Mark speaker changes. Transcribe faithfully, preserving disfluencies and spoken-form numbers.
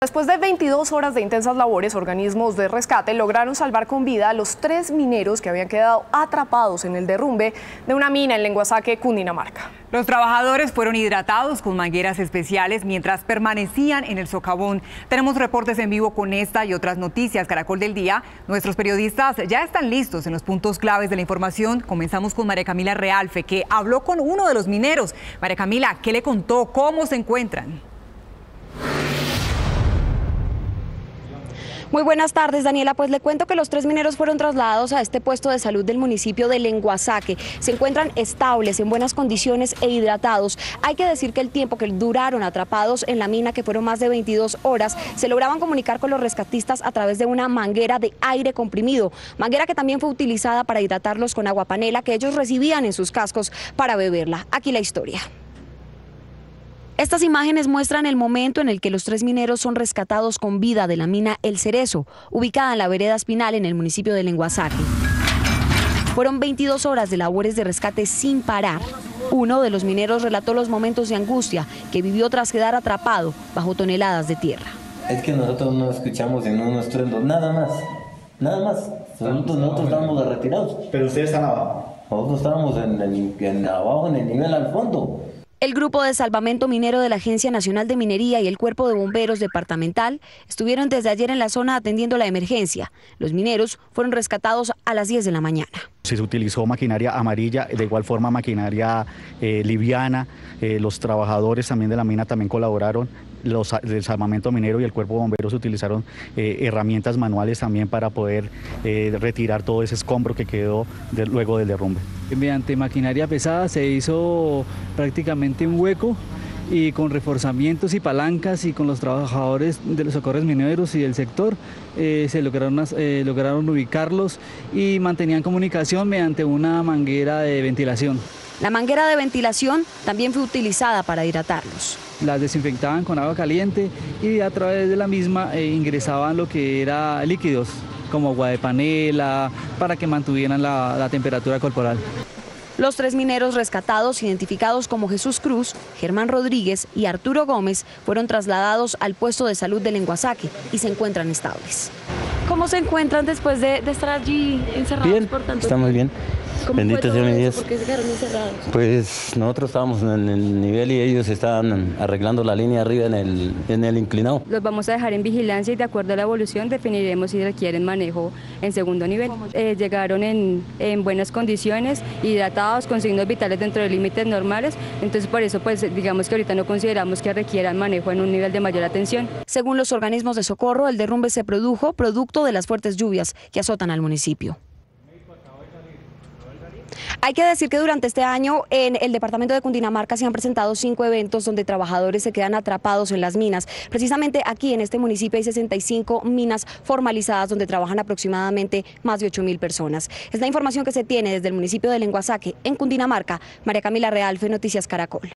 Speaker 1: Después de veintidós horas de intensas labores, organismos de rescate lograron salvar con vida a los tres mineros que habían quedado atrapados en el derrumbe de una mina en Lenguasaque, Cundinamarca.
Speaker 2: Los trabajadores fueron hidratados con mangueras especiales mientras permanecían en el socavón. Tenemos reportes en vivo con esta y otras noticias. Caracol del Día. Nuestros periodistas ya están listos en los puntos claves de la información. Comenzamos con María Camila Realfe, que habló con uno de los mineros. María Camila, ¿qué le contó? ¿Cómo se encuentran?
Speaker 3: Muy buenas tardes, Daniela. Pues le cuento que los tres mineros fueron trasladados a este puesto de salud del municipio de Lenguasaque. Se encuentran estables, en buenas condiciones e hidratados. Hay que decir que el tiempo que duraron atrapados en la mina, que fueron más de veintidós horas, se lograban comunicar con los rescatistas a través de una manguera de aire comprimido. Manguera que también fue utilizada para hidratarlos con agua panela que ellos recibían en sus cascos para beberla. Aquí la historia. Estas imágenes muestran el momento en el que los tres mineros son rescatados con vida de la mina El Cerezo, ubicada en la vereda Espinal en el municipio de Lenguasaque. Fueron veintidós horas de labores de rescate sin parar. Uno de los mineros relató los momentos de angustia que vivió tras quedar atrapado bajo toneladas de tierra.
Speaker 4: Es que nosotros no escuchamos en unos estruendos, nada más, nada más. Nosotros, nosotros estábamos retirados.
Speaker 5: Pero ustedes están abajo.
Speaker 4: Nosotros estábamos en el, en abajo, en el nivel al fondo.
Speaker 3: El Grupo de Salvamento Minero de la Agencia Nacional de Minería y el Cuerpo de Bomberos Departamental estuvieron desde ayer en la zona atendiendo la emergencia. Los mineros fueron rescatados a las diez de la mañana.
Speaker 6: Se utilizó maquinaria amarilla, de igual forma maquinaria eh, liviana. Eh, los trabajadores también de la mina también colaboraron. Los del Salvamento Minero y el Cuerpo de Bomberos utilizaron eh, herramientas manuales también para poder eh, retirar todo ese escombro que quedó de, luego del derrumbe.
Speaker 7: Mediante maquinaria pesada se hizo prácticamente un hueco y con reforzamientos y palancas y con los trabajadores de los socorros mineros y del sector eh, se lograron, eh, lograron ubicarlos y mantenían comunicación mediante una manguera de ventilación.
Speaker 3: La manguera de ventilación también fue utilizada para hidratarlos.
Speaker 7: Las desinfectaban con agua caliente y a través de la misma eh, ingresaban lo que era líquidos, como agua de panela, para que mantuvieran la, la temperatura corporal.
Speaker 3: Los tres mineros rescatados, identificados como Jesús Cruz, Germán Rodríguez y Arturo Gómez, fueron trasladados al puesto de salud de Lenguasaque y se encuentran estables. ¿Cómo se encuentran después de, de estar allí encerrados
Speaker 4: bien,
Speaker 3: por tanto tiempo?
Speaker 4: Estamos bien. Bendito sea mi Dios.
Speaker 3: ¿Por qué se quedaron encerrados?
Speaker 4: Pues nosotros estábamos en el nivel y ellos estaban arreglando la línea arriba en el, en el inclinado.
Speaker 8: Los vamos a dejar en vigilancia y de acuerdo a la evolución definiremos si requieren manejo en segundo nivel. Eh, llegaron en, en buenas condiciones, hidratados, con signos vitales dentro de límites normales, entonces por eso pues digamos que ahorita no consideramos que requieran manejo en un nivel de mayor atención.
Speaker 3: Según los organismos de socorro, el derrumbe se produjo producto de las fuertes lluvias que azotan al municipio. Hay que decir que durante este año en el departamento de Cundinamarca se han presentado cinco eventos donde trabajadores se quedan atrapados en las minas. Precisamente aquí en este municipio hay sesenta y cinco minas formalizadas donde trabajan aproximadamente más de ocho mil personas. Es la información que se tiene desde el municipio de Lenguasaque, en Cundinamarca. María Camila Realfe, Noticias Caracol.